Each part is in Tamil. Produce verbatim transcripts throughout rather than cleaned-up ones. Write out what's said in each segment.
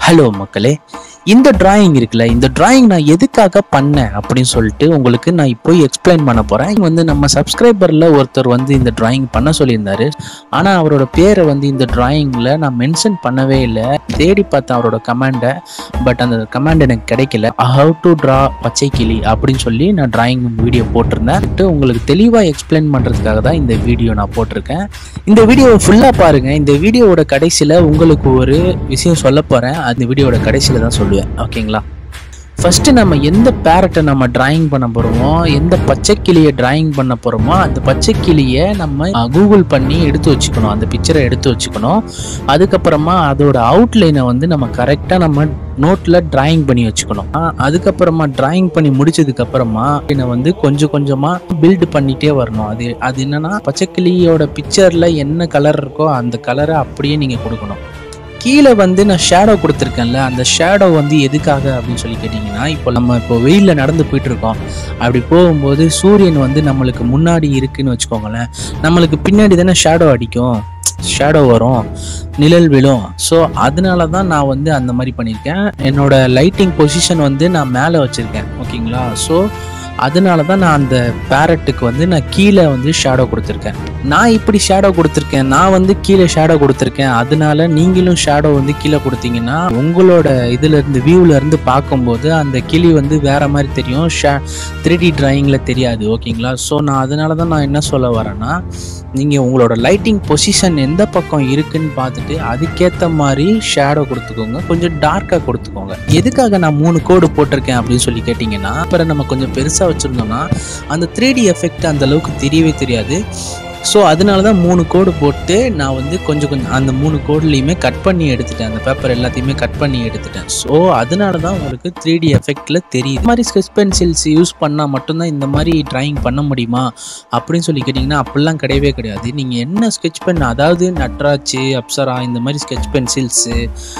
ஹலோ மக்களே, இந்த டிராயிங் இருக்குல்ல, இந்த டிராயிங் நான் எதுக்காக பண்ணேன் அப்படின்னு சொல்லிட்டு உங்களுக்கு நான் இப்போ எக்ஸ்பிளைன் பண்ண போகிறேன். வந்து நம்ம சப்ஸ்கிரைபரில் ஒருத்தர் வந்து இந்த டிராயிங் பண்ண சொல்லியிருந்தாரு. ஆனால் அவரோட பேரை வந்து இந்த டிராயிங்கில் நான் மென்ஷன் பண்ணவே இல்லை. தேடி பார்த்தேன் அவரோட கமெண்டை, பட் அந்த கமெண்ட் எனக்கு கிடைக்கல. ஹவ் டு ட்ரா பச்சை கிளி அப்படின்னு சொல்லி நான் டிராயிங் வீடியோ போட்டிருந்தேன். உங்களுக்கு தெளிவாக எக்ஸ்பிளைன் பண்ணுறதுக்காக தான் இந்த வீடியோ நான் போட்டிருக்கேன். இந்த வீடியோவை ஃபுல்லாக பாருங்கள். இந்த வீடியோவோட கடைசியில் உங்களுக்கு ஒரு விஷயம் சொல்ல போகிறேன். அந்த வீடியோட கடைசியில் தான் சொல்லுவேன். ஓகேங்களா? ஃபர்ஸ்ட் நம்ம எந்த பேரட்டை நம்ம டிராயிங் பண்ண போறோமோ, எந்த பச்சை கிளியை டிராயிங் பண்ண போறோமோ, அந்த பச்சை கிளியை நம்ம கூகுள் பண்ணி எடுத்து வச்சுக்கணும். அந்த பிக்சரை எடுத்து வச்சுக்கணும். அதுக்கப்புறமா அதோட அவுட்லைனை வந்து நம்ம கரெக்டாக நம்ம நோட்டில் டிராயிங் பண்ணி வச்சுக்கணும். அதுக்கப்புறமா டிராயிங் பண்ணி முடிச்சதுக்கு அப்புறமா இதை வந்து கொஞ்சம் கொஞ்சமாக பில்டு பண்ணிட்டே வரணும். அது அது என்னன்னா, பச்சை கிளியோட பிக்சரில் என்ன கலர் இருக்கோ அந்த கலரை அப்படியே நீங்கள் கொடுக்கணும். கீழே வந்து நான் ஷேடோ கொடுத்துருக்கேன்ல, அந்த ஷேடோ வந்து எதுக்காக அப்படின்னு சொல்லி கேட்டிங்கன்னா, இப்போ நம்ம இப்போ வெயிலில் நடந்து போயிட்டுருக்கோம். அப்படி போகும்போது சூரியன் வந்து நம்மளுக்கு முன்னாடி இருக்குன்னு வச்சுக்கோங்களேன், நம்மளுக்கு பின்னாடி தானே ஷேடோ அடிக்கும், ஷேடோ வரும், நிழல் விழும். ஸோ அதனால தான் நான் வந்து அந்த மாதிரி பண்ணியிருக்கேன். என்னோட லைட்டிங் பொசிஷன் வந்து நான் மேலே வச்சுருக்கேன். ஓகேங்களா? ஸோ அதனால தான் நான் அந்த பேரட்டுக்கு வந்து நான் கீழே வந்து ஷேடோ கொடுத்துருக்கேன். நான் இப்படி ஷேடோ கொடுத்துருக்கேன், நான் வந்து கீழே ஷேடோ கொடுத்துருக்கேன். அதனால நீங்களும் ஷேடோ வந்து கீழே கொடுத்தீங்கன்னா உங்களோட இதுல இருந்து வியூல இருந்து பார்க்கும்போது அந்த கிளி வந்து வேற மாதிரி தெரியும், ஷே த்ரீ டி டிராயிங்ல தெரியாது. ஓகேங்களா? ஸோ நான் அதனால தான் நான் என்ன சொல்ல வரேன்னா, நீங்கள் உங்களோட லைட்டிங் பொசிஷன் எந்த பக்கம் இருக்குன்னு பார்த்துட்டு அதுக்கேற்ற மாதிரி ஷேடோ கொடுத்துக்கோங்க. கொஞ்சம் டார்க்காக கொடுத்துக்கோங்க. எதுக்காக நான் மூணு கோடு போட்டிருக்கேன் அப்படின்னு சொல்லி கேட்டிங்கன்னா, அப்புறம் நம்ம கொஞ்சம் பெருசாக வச்சுருந்தோம்னா அந்த த்ரீ டி எஃபெக்ட் அந்த அளவுக்கு தெரியவே தெரியாது. ஸோ அதனால தான் மூணு கோடு போட்டு நான் வந்து கொஞ்சம் கொஞ்சம் அந்த மூணு கோட்லேயுமே கட் பண்ணி எடுத்துட்டேன். அந்த பேப்பர் எல்லாத்தையுமே கட் பண்ணி எடுத்துட்டேன். ஸோ அதனால தான் உங்களுக்கு த்ரீ டி எஃபெக்டில் தெரியுது. இந்த மாதிரி ஸ்கெட்ச் பென்சில்ஸ் யூஸ் பண்ணால் மட்டும்தான் இந்த மாதிரி ட்ராயிங் பண்ண முடியுமா அப்படின்னு சொல்லி கேட்டிங்கன்னா, அப்படிலாம் கிடையவே கிடையாது. நீங்கள் என்ன ஸ்கெட்ச் பென், அதாவது நட்ராஜ், அப்சரா, இந்த மாதிரி ஸ்கெட்ச் பென்சில்ஸு,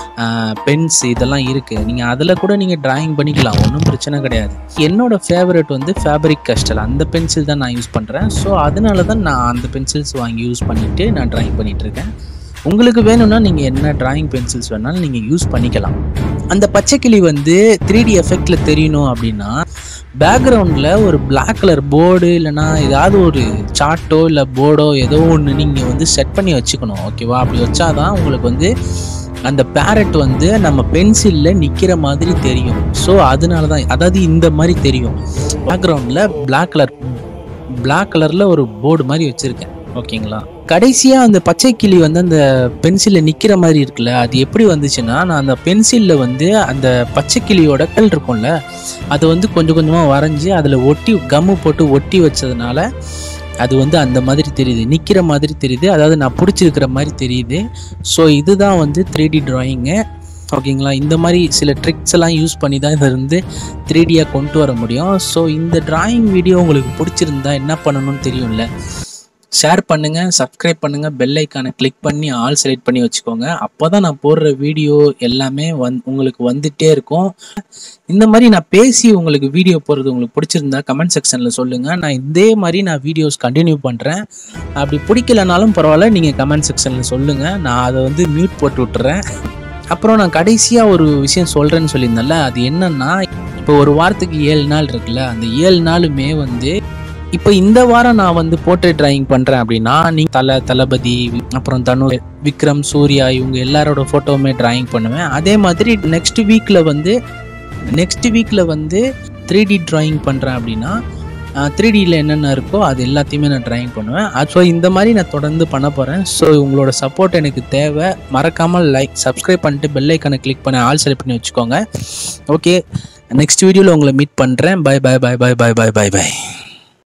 பென்ஸ் இதெல்லாம் இருக்குது. நீங்கள் அதில் கூட நீங்கள் ட்ராயிங் பண்ணிக்கலாம், ஒன்றும் பிரச்சனை கிடையாது. என்னோடய ஃபேவரட் வந்து ஃபேப்ரிக் கஸ்டல், அந்த பென்சில் தான் நான் யூஸ் பண்ணுறேன். ஸோ அதனால தான் நான் அந்த பென்சில்ஸ் வாங்கி யூஸ் பண்ணிவிட்டு நான் ட்ராயிங் பண்ணிகிட்டு இருக்கேன். உங்களுக்கு வேணும்னா நீங்கள் என்ன ட்ராயிங் பென்சில்ஸ் வேணாலும் நீங்கள் யூஸ் பண்ணிக்கலாம். அந்த பச்சைக்கிளி வந்து த்ரீ டி எஃபெக்டில் தெரியணும் அப்படின்னா, பேக்ரவுண்டில் ஒரு பிளாக் கலர் போர்டு இல்லைனா ஏதாவது ஒரு சார்ட்டோ இல்லை போர்டோ ஏதோ ஒன்று நீங்கள் வந்து செட் பண்ணி வச்சுக்கணும். ஓகேவா? அப்படி வச்சாதான் உங்களுக்கு வந்து அந்த பேரட் வந்து நம்ம பென்சிலில் நிற்கிற மாதிரி தெரியும். ஸோ அதனால தான், அதாவது இந்த மாதிரி தெரியும். பேக்ரவுண்டில் பிளாக் கலர் பிளாக் கலரில் ஒரு போர்டு மாதிரி வச்சுருக்கேன். ஓகேங்களா? கடைசியாக அந்த பச்சை கிளி வந்து அந்த பென்சிலில் நிற்கிற மாதிரி இருக்குல்ல, அது எப்படி வந்துச்சுன்னா, நான் அந்த பென்சிலில் வந்து அந்த பச்சை கிளியோட கல் இருக்கும்ல, அதை வந்து கொஞ்சம் கொஞ்சமாக வரைஞ்சி அதில் ஒட்டி கம்மு போட்டு ஒட்டி வச்சதுனால அது வந்து அந்த மாதிரி தெரியுது, நிற்கிற மாதிரி தெரியுது, அதாவது நான் பிடிச்சிருக்கிற மாதிரி தெரியுது. ஸோ இதுதான் வந்து த்ரீ டி டிராயிங்கு. ஓகேங்களா? இந்த மாதிரி சில ட்ரிக்ஸ் எல்லாம் யூஸ் பண்ணி தான் இதை வந்து த்ரீ டியாக கொண்டு வர முடியும். ஸோ இந்த டிராயிங் வீடியோ உங்களுக்கு பிடிச்சிருந்தா என்ன பண்ணணும்னு தெரியும்ல, ஷேர் பண்ணுங்கள், சப்ஸ்கிரைப் பண்ணுங்கள், பெல் ஐக்கானை கிளிக் பண்ணி ஆல் செலக்ட் பண்ணி வச்சுக்கோங்க. அப்போ தான் நான் போடுற வீடியோ எல்லாமே வந் உங்களுக்கு வந்துகிட்டே இருக்கும். இந்த மாதிரி நான் பேசி உங்களுக்கு வீடியோ போடுறது உங்களுக்கு பிடிச்சிருந்தா கமெண்ட் செக்ஷனில் சொல்லுங்கள். நான் இதே மாதிரி நான் வீடியோஸ் கண்டினியூ பண்ணுறேன். அப்படி பிடிக்கலனாலும் பரவாயில்ல, நீங்கள் கமெண்ட் செக்ஷனில் சொல்லுங்கள், நான் அதை வந்து மியூட் போட்டு விட்டுறேன். அப்புறம் நான் கடைசியாக ஒரு விஷயம் சொல்கிறேன்னு சொல்லியிருந்தேன்ல, அது என்னன்னா, இப்போ ஒரு வாரத்துக்கு ஏழு நாள் இருக்குல்ல, அந்த ஏழு நாளுமே வந்து இப்போ இந்த வாரம் நான் வந்து போர்ட்ரேட் டிராயிங் பண்ணுறேன் அப்படின்னா, நீங்கள் தலை தளபதி, அப்புறம் தனு, விக்ரம், சூர்யா இவங்க எல்லாரோட ஃபோட்டோவுமே டிராயிங் பண்ணுவேன். அதே மாதிரி நெக்ஸ்ட் வீக்கில் வந்து நெக்ஸ்ட் வீக்கில் வந்து த்ரீ டி டிராயிங் பண்ணுறேன் அப்படின்னா, த்ரீ டியில் என்னென்ன இருக்கோ அது எல்லாத்தையுமே நான் ட்ராயிங் பண்ணுவேன். ஸோ இந்த மாதிரி நான் தொடர்ந்து பண்ண போகிறேன். ஸோ உங்களோட சப்போர்ட் எனக்கு தேவை. மறக்காமல் லைக், சப்ஸ்கிரைப் பண்ணிட்டு பெல் ஐக்கானை கிளிக் பண்ணி ஆல் செலக்ட் பண்ணி வச்சுக்கோங்க. ஓகே, நெக்ஸ்ட் வீடியோவில் உங்களை மீட் பண்ணுறேன். Bye bye bye bye bye bye bye by.